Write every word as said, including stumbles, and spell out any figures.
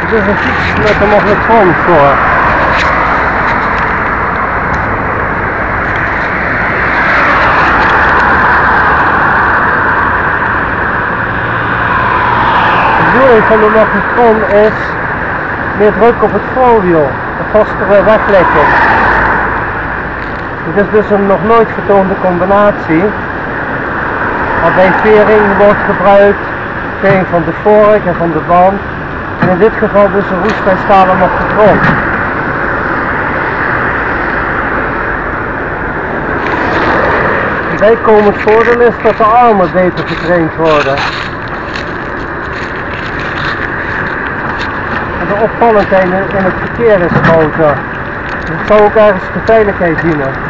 Dit is een fiets met een magnetron voor. De bedoeling van de magnetron is meer druk op het voorwiel, een vastere weglekking. Dit is dus een nog nooit vertoonde combinatie, waarbij vering wordt gebruikt, vering van de vork en van de band, en in dit geval dus een roestvrij stalen magnetron. Bijkomend voordeel is dat de armen beter getraind worden. En de opvallendheid in het verkeer is groter. Dus het zou ook ergens de veiligheid dienen.